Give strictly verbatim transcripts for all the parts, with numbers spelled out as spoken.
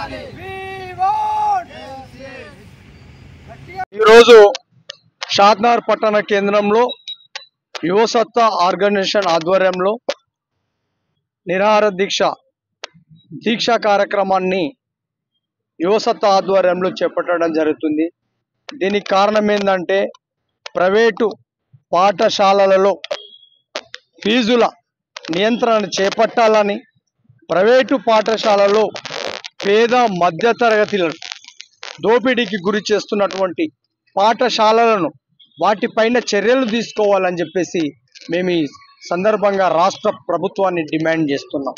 ఈరోజు షాద్నగర్ పట్టణ కేంద్రంలో యువసత్తా ఆర్గనైజేషన్ ఆధ్వర్యంలో నిరాహార దీక్ష దీక్ష కార్యక్రమాన్ని యువసత్తా ఆధ్వర్యంలో చేపట్టడం జరుగుతుంది. దీనికి కారణం ఏంటంటే ప్రైవేటు పాఠశాలలలో ఫీజుల నియంత్రణ చేపట్టాలని, ప్రైవేటు పాఠశాలలో పేద మధ్యతరగతులను దోపిడీకి గురి చేస్తున్నటువంటి పాఠశాలలను వాటిపైన చర్యలు తీసుకోవాలని చెప్పేసి మేము ఈ సందర్భంగా రాష్ట్ర ప్రభుత్వాన్ని డిమాండ్ చేస్తున్నాం.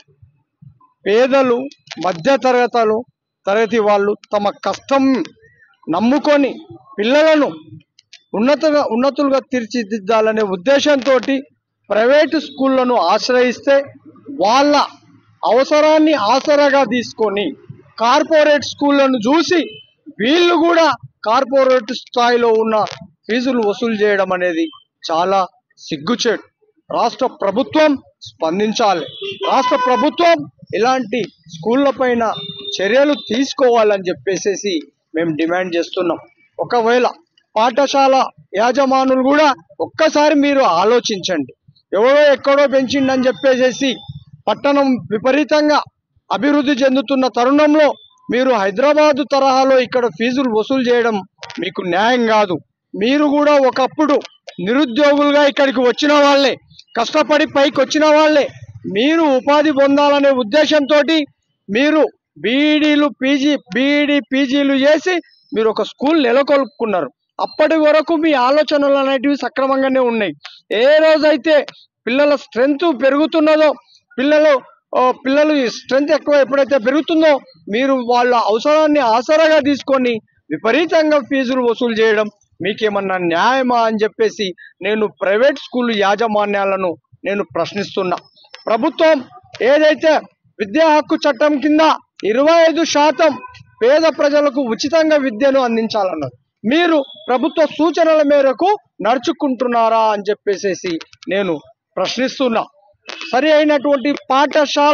పేదలు మధ్యతరగతులు తరగతి వాళ్ళు తమ కష్టం నమ్ముకొని పిల్లలను ఉన్నతగా ఉన్నతులుగా తీర్చిదిద్దాలనే ఉద్దేశంతో ప్రైవేటు స్కూళ్లను ఆశ్రయిస్తే వాళ్ళ అవసరాన్ని ఆసరాగా తీసుకొని కార్పొరేట్ స్కూళ్లను చూసి వీళ్ళు కూడా కార్పొరేట్ స్థాయిలో ఉన్న ఫీజులు వసూలు చేయడం అనేది చాలా సిగ్గుచేటు. రాష్ట్ర ప్రభుత్వం స్పందించాలి. రాష్ట్ర ప్రభుత్వం ఇలాంటి స్కూళ్ళ పైన చర్యలు తీసుకోవాలని చెప్పేసి మేము డిమాండ్ చేస్తున్నాం. ఒకవేళ పాఠశాల యాజమానులు కూడా ఒక్కసారి మీరు ఆలోచించండి. ఎవరో ఎక్కడో పెంచిండని చెప్పేసి పట్టణం విపరీతంగా అభివృద్ధి చెందుతున్న తరుణంలో మీరు హైదరాబాదు తరహాలో ఇక్కడ ఫీజులు వసూలు చేయడం మీకు న్యాయం కాదు. మీరు కూడా ఒకప్పుడు నిరుద్యోగులుగా ఇక్కడికి వచ్చిన వాళ్ళే, కష్టపడి పైకి వచ్చిన వాళ్ళే. మీరు ఉపాధి పొందాలనే ఉద్దేశంతో మీరు బీఈడీలు పీజీ బీఈడీ పీజీలు చేసి మీరు ఒక స్కూల్ నెలకొల్పుకున్నారు. అప్పటి వరకు మీ ఆలోచనలు అనేటివి సక్రమంగానే ఉన్నాయి. ఏ రోజైతే పిల్లల స్ట్రెంత్ పెరుగుతున్నదో, పిల్లలు పిల్లలు స్ట్రెంత్ ఎక్కువ ఎప్పుడైతే పెరుగుతుందో మీరు వాళ్ళ అవసరాన్ని ఆసరాగా తీసుకొని విపరీతంగా ఫీజులు వసూలు చేయడం మీకేమన్నా న్యాయమా అని చెప్పేసి నేను ప్రైవేట్ స్కూల్ యాజమాన్యాలను నేను ప్రశ్నిస్తున్నా. ప్రభుత్వం ఏదైతే విద్యా హక్కు చట్టం కింద ఇరవై ఐదు శాతం పేద ప్రజలకు ఉచితంగా విద్యను అందించాలన్నారు. మీరు ప్రభుత్వ సూచనల మేరకు నడుచుకుంటున్నారా అని చెప్పేసి నేను ప్రశ్నిస్తున్నా. సరి అయినటువంటి పాఠశాల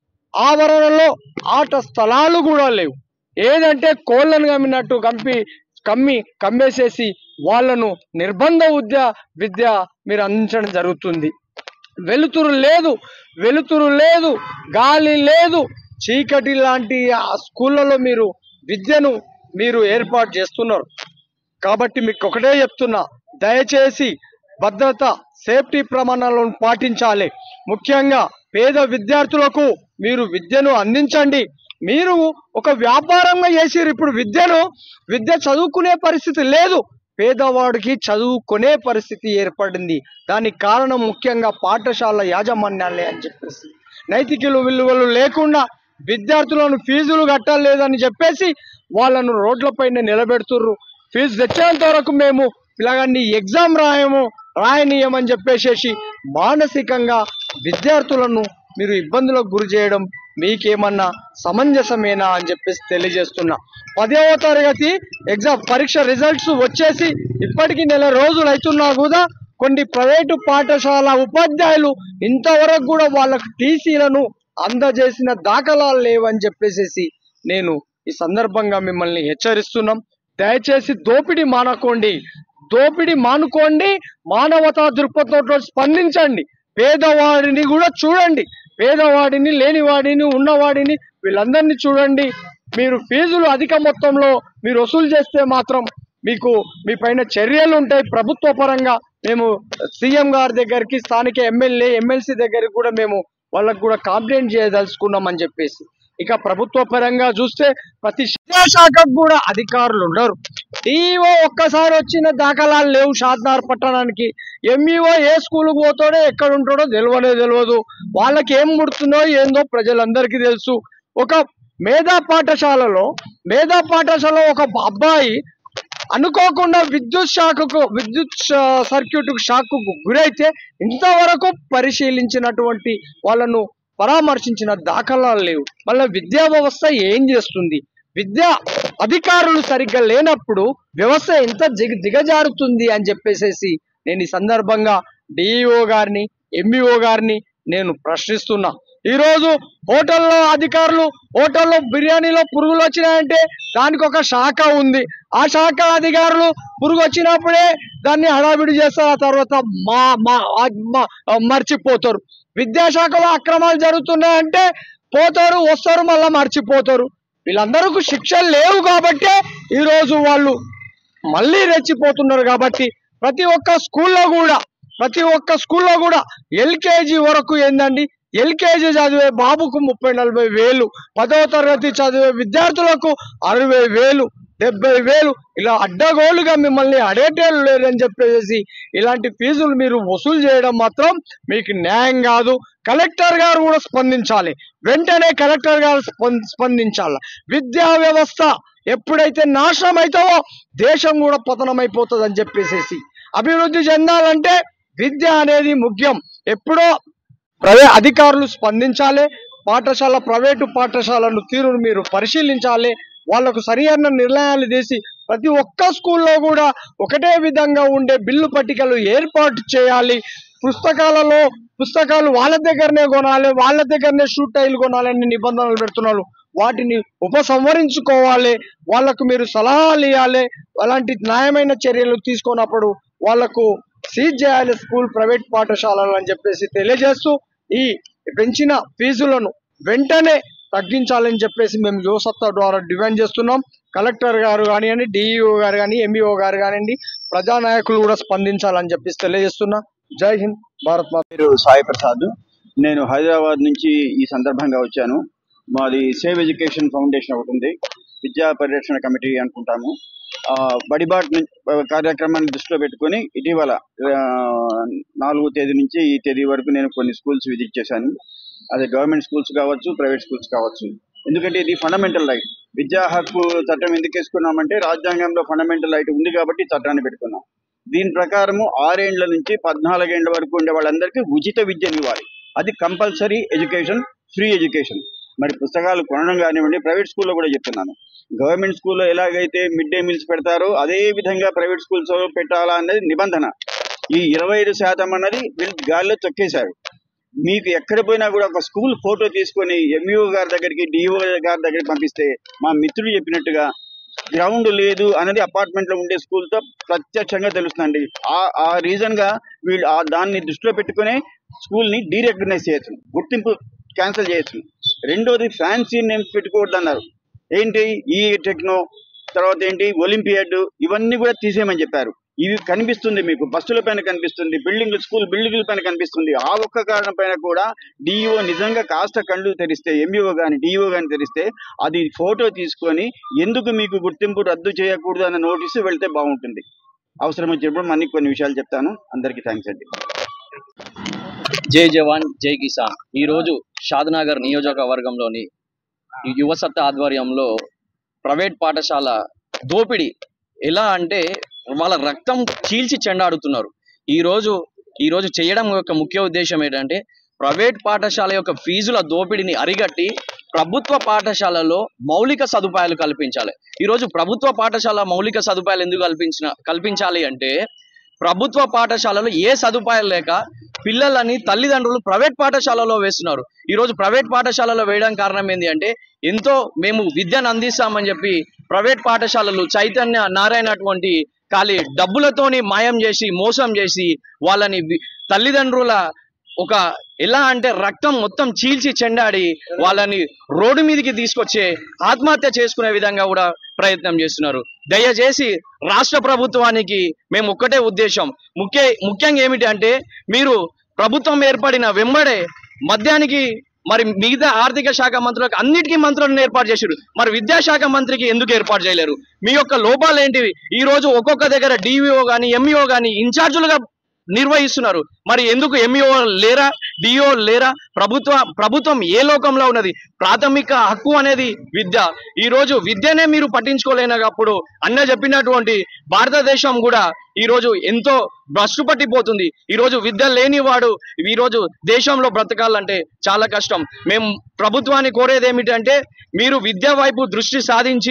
ఆవరణలో ఆట స్థలాలు కూడా లేవు. ఏదంటే కోళ్ళను కమ్మినట్టు కంపి కమ్మి కమ్మేసేసి వాళ్ళను నిర్బంధ విద్య విద్య మీరు అందించడం జరుగుతుంది. వెలుతురు లేదు, వెలుతురు లేదు, గాలి లేదు, చీకటి లాంటి ఆ స్కూళ్ళలో మీరు విద్యను మీరు ఏర్పాటు చేస్తున్నారు. కాబట్టి మీకు ఒకటే చెప్తున్నా, దయచేసి భద్రత సేఫ్టీ ప్రమాణాలను పాటించాలి. ముఖ్యంగా పేద విద్యార్థులకు మీరు విద్యను అందించండి. మీరు ఒక వ్యాపారంగా చేసిరు. ఇప్పుడు విద్యను విద్య చదువుకునే పరిస్థితి లేదు, పేదవాడికి చదువుకునే పరిస్థితి ఏర్పడింది. దానికి కారణం ముఖ్యంగా పాఠశాల యాజమాన్యాలే అని చెప్పేసి నైతిక విలువలు లేకుండా విద్యార్థులను ఫీజులు కట్టలేదని చెప్పేసి వాళ్ళను రోడ్లపైన నిలబెడుతుర్రు. ఫీజు తెచ్చేంత వరకు మేము పిల్లగాన్ని ఎగ్జామ్ రాయము రాయనీయమని చెప్పేసి మానసికంగా విద్యార్థులను మీరు ఇబ్బందులకు గురి చేయడం మీకేమన్నా సమంజసమేనా అని చెప్పేసి తెలియజేస్తున్నా. పదవ తరగతి ఎగ్జామ్ పరీక్ష రిజల్ట్స్ వచ్చేసి ఇప్పటికీ నెల రోజులు అవుతున్నా కూడా కొన్ని ప్రైవేటు పాఠశాల ఉపాధ్యాయులు ఇంతవరకు కూడా వాళ్ళకు టీసీలను అందజేసిన దాఖలాలు లేవని చెప్పేసి నేను ఈ సందర్భంగా మిమ్మల్ని హెచ్చరిస్తున్నాం. దయచేసి దోపిడీ మానుకోండి, దోపిడీ మానుకోండి, మానవతా దృక్పథంతో స్పందించండి. పేదవాడిని కూడా చూడండి, పేదవాడిని, లేనివాడిని, ఉన్నవాడిని వీళ్ళందరినీ చూడండి. మీరు ఫీజులు అధిక మొత్తంలో మీరు వసూలు చేస్తే మాత్రం మీకు మీ పైన చర్యలు ఉంటాయి. ప్రభుత్వ పరంగా మేము సీఎం గారి దగ్గరికి, స్థానిక ఎమ్మెల్యే ఎమ్మెల్సీ దగ్గరికి కూడా మేము వాళ్ళకు కూడా కంప్లైంట్ చేయదలుచుకున్నాం అని చెప్పేసి. ఇక ప్రభుత్వ పరంగా చూస్తే ప్రతి శాఖకు కూడా అధికారులు ఉండరు. ఈఓ ఒక్కసారి వచ్చిన దాఖలాలు లేవు షాద్నగర్ పట్టణానికి. ఎంఈఓ ఏ స్కూల్కి పోతాడో ఎక్కడ ఉంటాడో తెలియనే తెలియదు. వాళ్ళకి ఏం ముడుతుందో ఏందో ప్రజలందరికీ తెలుసు. ఒక మేధా పాఠశాలలో మేధా పాఠశాలలో ఒక అబ్బాయి అనుకోకుండా విద్యుత్ షాకుకు విద్యుత్ సర్క్యూట్ షాకు గురైతే ఇంతవరకు పరిశీలించినటువంటి వాళ్ళను పరామర్శించిన దాఖలాలు లేవు. మళ్ళీ విద్యా వ్యవస్థ ఏం చేస్తుంది? విద్యా అధికారులు సరిగ్గా లేనప్పుడు వ్యవస్థ ఎంత దిగ దిగజారుతుంది అని చెప్పేసి నేను ఈ సందర్భంగా డిఈఓ గారిని, ఎంఈఓ గారిని నేను ప్రశ్నిస్తున్నా. ఈరోజు హోటల్లో అధికారులు హోటల్లో బిర్యానీలో పురుగులు వచ్చినాయంటే దానికి ఒక శాఖ ఉంది. ఆ శాఖ అధికారులు పురుగు వచ్చినప్పుడే దాన్ని హడావిడి చేస్తారు, ఆ తర్వాత మా మా మర్చిపోతారు. విద్యాశాఖలో అక్రమాలు జరుగుతున్నాయంటే పోతారు, వస్తారు, మళ్ళీ మర్చిపోతారు. వీళ్ళందరికీ శిక్షలు లేవు కాబట్టే ఈరోజు వాళ్ళు మళ్ళీ రెచ్చిపోతున్నారు. కాబట్టి ప్రతి ఒక్క స్కూల్లో కూడా ప్రతి ఒక్క స్కూల్లో కూడా ఎల్కేజీ వరకు ఏందండి, ఎల్కేజీ చదివే బాబుకు ముప్పై నలభై వేలు, పదవ తరగతి చదివే విద్యార్థులకు అరవై వేలు, డెబ్బై వేలు, ఇలా అడ్డగోలుగా మిమ్మల్ని అడేటేళ్ళు లేదని చెప్పేసి ఇలాంటి ఫీజులు మీరు వసూలు చేయడం మాత్రం మీకు న్యాయం కాదు. కలెక్టర్ గారు కూడా స్పందించాలి, వెంటనే కలెక్టర్ గారు స్పందించాలి. విద్యా వ్యవస్థ ఎప్పుడైతే నాశనం అవుతావో దేశం కూడా పతనం అయిపోతుంది అని చెప్పేసి, అభివృద్ధి చెందాలంటే విద్య అనేది ముఖ్యం. ఎప్పుడో ప్రైవేట్ అధికారులు స్పందించాలి. పాఠశాల ప్రైవేటు పాఠశాలను తీరును మీరు పరిశీలించాలి. వాళ్లకు సరైన నిర్ణయాలు తీసి ప్రతి ఒక్క స్కూల్లో కూడా ఒకటే విధంగా ఉండే బిల్లు పట్టికలు ఏర్పాటు చేయాలి. పుస్తకాలలో పుస్తకాలు వాళ్ళ దగ్గరనే కొనాలి, వాళ్ళ దగ్గరనే షూట్ టైలు కొనాలని నిబంధనలు పెడుతున్నారు. వాటిని ఉపసంహరించుకోవాలి. వాళ్లకు మీరు సలహాలు ఇవ్వాలి. అలాంటి న్యాయమైన చర్యలు తీసుకున్నప్పుడు వాళ్లకు సీజ్ చేయాలి స్కూల్ ప్రైవేట్ పాఠశాలలు అని చెప్పేసి తెలియజేస్తూ, ఈ పెంచిన ఫీజులను వెంటనే తగ్గించాలని చెప్పేసి మేము యువసత్తా ద్వారా డిమాండ్ చేస్తున్నాం. కలెక్టర్ గారు కానివ్వండి, డిఈఓ గారు కానీ, ఎంఈఓ గారు కానివ్వండి, ప్రజానాయకులు కూడా స్పందించాలని చెప్పేసి తెలియజేస్తున్నా. జై హింద్, భారత్ మాత. పేరు సాయి ప్రసాద్. నేను హైదరాబాద్ నుంచి ఈ సందర్భంగా వచ్చాను. మాది సేవ్ ఎడ్యుకేషన్ ఫౌండేషన్ ఒకటి ఉంది, విద్యా పరిరక్షణ కమిటీ అనుకుంటాము. బడిబాట్ కార్యక్రమాన్ని దృష్టిలో పెట్టుకొని ఇటీవల నాలుగో తేదీ నుంచి ఈ తేదీ వరకు నేను కొన్ని స్కూల్స్ విజిట్ చేశాను. అది గవర్నమెంట్ స్కూల్స్ కావచ్చు, ప్రైవేట్ స్కూల్స్ కావచ్చు. ఎందుకంటే ఇది ఫండమెంటల్ రైట్. విద్యా హక్కు చట్టం ఎందుకు వేసుకున్నామంటే రాజ్యాంగంలో ఫండమెంటల్ రైట్ ఉంది కాబట్టి చట్టాన్ని పెట్టుకున్నాం. దీని ప్రకారము ఆరేండ్ల నుంచి పద్నాలుగేండ్ల వరకు ఉండే వాళ్ళందరికీ ఉచిత విద్యను ఇవ్వాలి. అది కంపల్సరీ ఎడ్యుకేషన్, ఫ్రీ ఎడ్యుకేషన్. మరి పుస్తకాలు కొనడం కానివ్వండి, ప్రైవేట్ స్కూల్లో కూడా చెప్తున్నాను. గవర్నమెంట్ స్కూల్లో ఎలాగైతే మిడ్ డే మీల్స్ పెడతారో అదే విధంగా ప్రైవేట్ స్కూల్స్ పెట్టాలా అనేది నిబంధన. ఈ ఇరవై ఐదు శాతం అన్నది వీళ్ళు గాలిలో తొక్కేశారు. మీకు ఎక్కడ పోయినా కూడా ఒక స్కూల్ ఫోటో తీసుకొని ఎంఈఓ గారి దగ్గరికి, డిఓ గారి దగ్గరికి పంపిస్తే మా మిత్రులు చెప్పినట్టుగా గ్రౌండ్ లేదు అనేది అపార్ట్మెంట్ లో ఉండే స్కూల్ తో ప్రత్యక్షంగా తెలుస్తుందండి. ఆ ఆ రీజన్ గా వీళ్ళు ఆ దాన్ని దృష్టిలో పెట్టుకునే స్కూల్ ని డీరెకగ్నైజ్ చేయొచ్చు, గుర్తింపు క్యాన్సిల్ చేయొచ్చు. రెండోది ఫ్యాన్సీ నేమ్స్ పెట్టుకోవద్దు అన్నారు. ఏంటి ఈ టెక్నో, తర్వాత ఏంటి ఒలింపియాడ్, ఇవన్నీ కూడా తీసేయమని చెప్పారు. ఇవి కనిపిస్తుంది మీకు బస్సుల పైన కనిపిస్తుంది, బిల్డింగ్ స్కూల్ బిల్డింగ్ల పైన కనిపిస్తుంది. ఆ ఒక్క కారణం పైన కూడా డిఈఓ నిజంగా కాస్త కళ్ళు తెరిస్తే, ఎంఈఓ కానీ డిఈఓ కానీ తెరిస్తే అది ఫోటో తీసుకొని ఎందుకు మీకు గుర్తింపు రద్దు చేయకూడదు అన్న నోటీసు వెళ్తే బాగుంటుంది. అవసరం వచ్చినప్పుడు మళ్ళీ కొన్ని విషయాలు చెప్తాను. అందరికీ థ్యాంక్స్ అండి. జై జవాన్ జై కిసాన్. ఈరోజు షాద్నగర్ నియోజకవర్గంలోని యువసత్తా ఆధ్వర్యంలో ప్రైవేట్ పాఠశాల దోపిడీ ఎలా అంటే వాళ్ళ రక్తం చీల్చి చెండాడుతున్నారు. ఈరోజు ఈరోజు చేయడం యొక్క ముఖ్య ఉద్దేశం ఏంటంటే ప్రైవేట్ పాఠశాల యొక్క ఫీజుల దోపిడీని అరిగట్టి ప్రభుత్వ పాఠశాలలో మౌలిక సదుపాయాలు కల్పించాలి. ఈరోజు ప్రభుత్వ పాఠశాల మౌలిక సదుపాయాలు ఎందుకు కల్పించిన కల్పించాలి అంటే ప్రభుత్వ పాఠశాలలో ఏ సదుపాయాలు లేక పిల్లలని తల్లిదండ్రులు ప్రైవేట్ పాఠశాలలో వేస్తున్నారు. ఈరోజు ప్రైవేట్ పాఠశాలలో వేయడం కారణం ఏంటి అంటే ఎంతో మేము విద్యను అందిస్తామని చెప్పి ప్రైవేట్ పాఠశాలలు చైతన్య నారాయణ అటువంటి ఖాళీ డబ్బులతోని మాయం చేసి మోసం చేసి వాళ్ళని తల్లిదండ్రుల ఒక ఎలా అంటే రక్తం మొత్తం చీల్చి చెండాడి వాళ్ళని రోడ్డు మీదకి తీసుకొచ్చే ఆత్మహత్య చేసుకునే విధంగా కూడా ప్రయత్నం చేస్తున్నారు. దయచేసి రాష్ట్ర ప్రభుత్వానికి మేము ఒక్కటే ఉద్దేశం, ముఖ్య ముఖ్యంగా ఏమిటి అంటే మీరు ప్రభుత్వం ఏర్పడిన వెంబడే మద్యానికి మరి మిగతా ఆర్థిక శాఖ మంత్రులకు అన్నిటికీ మంత్రులను ఏర్పాటు చేశారు. మరి విద్యాశాఖ మంత్రికి ఎందుకు ఏర్పాటు చేయలేరు? మీ యొక్క లోపాలు ఏంటివి? ఈ రోజు ఒక్కొక్క దగ్గర డివిఓ కానీ ఎంఈఓ కానీ ఇన్ఛార్జులుగా నిర్వహిస్తున్నారు. మరి ఎందుకు ఎంఈఓ లేరా, డిఓ లేరా? ప్రభుత్వ ప్రభుత్వం ఏ లోకంలో ఉన్నది? ప్రాథమిక హక్కు అనేది విద్య. ఈ రోజు విద్యనే మీరు పట్టించుకోలేనప్పుడు అన్న చెప్పినటువంటి భారతదేశం కూడా ఈ రోజు ఎంతో భ్రష్టు పట్టిపోతుంది. ఈ రోజు విద్య లేని వాడు ఈ రోజు దేశంలో బ్రతకాలంటే చాలా కష్టం. మేము ప్రభుత్వాన్ని కోరేది ఏమిటంటే మీరు విద్య వైపు దృష్టి సాధించి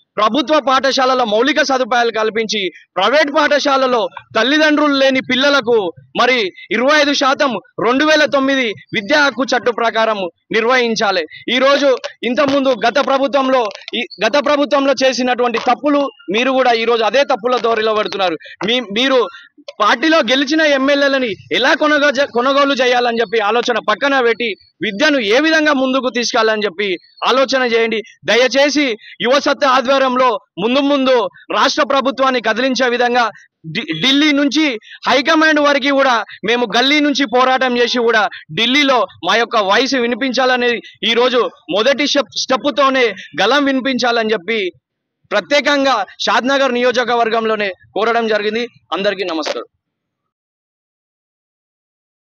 ప్రభుత్వ పాఠశాలల మౌలిక సదుపాయాలు కల్పించి ప్రైవేట్ పాఠశాలలో తల్లిదండ్రులు లేని పిల్లలకు మరి ఇరవై ఐదు శాతం రెండు వేల తొమ్మిది విద్యా హక్కు చట్టు ప్రకారం నిర్వహించాలి. ఈరోజు ఇంతకుముందు గత ప్రభుత్వంలో ఈ గత ప్రభుత్వంలో చేసినటువంటి తప్పులు మీరు కూడా ఈరోజు అదే తప్పుల దోరిలో పడుతున్నారు. మీ మీరు పార్టీలో గెలిచిన ఎమ్మెల్యేలని ఎలా కొనగో కొనుగోలు చేయాలని చెప్పి ఆలోచన పక్కన పెట్టి విద్యను ఏ విధంగా ముందుకు తీసుకెళ్లాలని చెప్పి ఆలోచన చేయండి. దయచేసి యువసత్తా ఆధ్వర్యంలో ముందు ముందు రాష్ట్ర ప్రభుత్వాన్ని కదిలించే విధంగా ఢిల్లీ నుంచి హైకమాండ్ వరకు కూడా మేము గల్లీ నుంచి పోరాటం చేసి కూడా ఢిల్లీలో మా యొక్క వాయిస్ వినిపించాలనేది ఈ రోజు మొదటి స్టెప్ స్టెప్పుతోనే గలం వినిపించాలని చెప్పి ప్రత్యేకంగా షాద్నగర్ నియోజకవర్గంలోనే కోరడం జరిగింది. అందరికీ నమస్కారం.